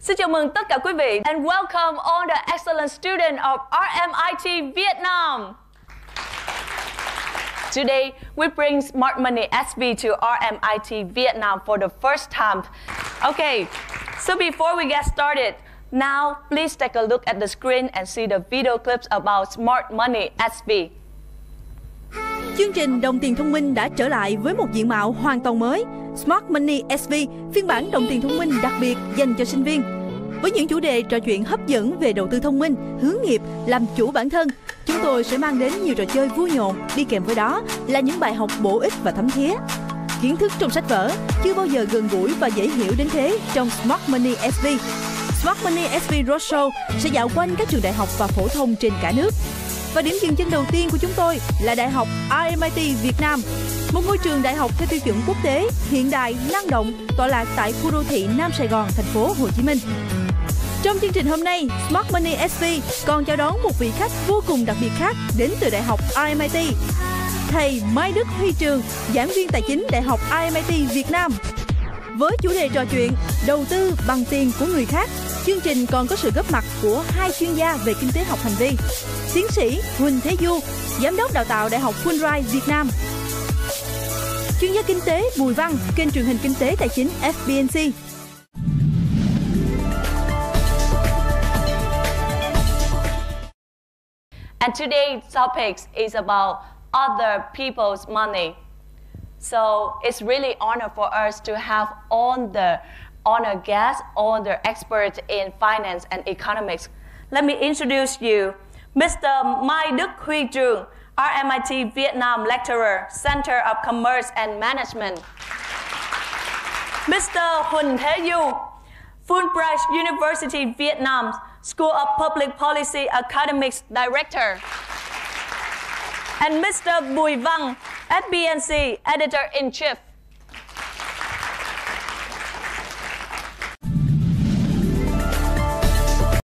Xin chào mừng tất cả quý vị and welcome all the excellent students of RMIT Vietnam. Today, we bring Smart Money SV to RMIT Vietnam for the first time. Okay, so before we get started, now please take a look at the screen and see the video clips about Smart Money SV. Chương trình đồng tiền thông minh đã trở lại với một diện mạo hoàn toàn mới. Smart Money SV, phiên bản đồng tiền thông minh đặc biệt dành cho sinh viên. Với những chủ đề trò chuyện hấp dẫn về đầu tư thông minh, hướng nghiệp, làm chủ bản thân, chúng tôi sẽ mang đến nhiều trò chơi vui nhộn, đi kèm với đó là những bài học bổ ích và thấm thía. Kiến thức trong sách vở chưa bao giờ gần gũi và dễ hiểu đến thế trong Smart Money SV. Smart Money SV Roadshow sẽ dạo quanh các trường đại học và phổ thông trên cả nước. Và điểm dừng chân đầu tiên của chúng tôi là Đại học RMIT Việt Nam, một ngôi trường đại học theo tiêu chuẩn quốc tế, hiện đại, năng động, tọa lạc tại khu đô thị Nam Sài Gòn, thành phố Hồ Chí Minh. Trong chương trình hôm nay, Smart Money SV còn chào đón một vị khách vô cùng đặc biệt khác đến từ Đại học RMIT, thầy Mai Đức Huy Trường, giảng viên tài chính Đại học RMIT Việt Nam. Với chủ đề trò chuyện đầu tư bằng tiền của người khác, chương trình còn có sự góp mặt của hai chuyên gia về kinh tế học hành vi, tiến sĩ Huỳnh Thế Du, giám đốc đào tạo Đại học Fulbright Việt Nam, chuyên gia kinh tế Bùi Văn, kênh truyền hình kinh tế tài chính FBNC. And today's topic is about other people's money. So it's really honor for us to have all the honored guests, all the experts in finance and economics. Let me introduce you, Mr. Mai Đức Huy Trường, RMIT Vietnam lecturer, Center of Commerce and Management. Mr. Huỳnh Thế Du, Fulbright University Vietnam, School of Public Policy Academics Director. And Mr. Bùi Văn, FBNC Editor-in-Chief.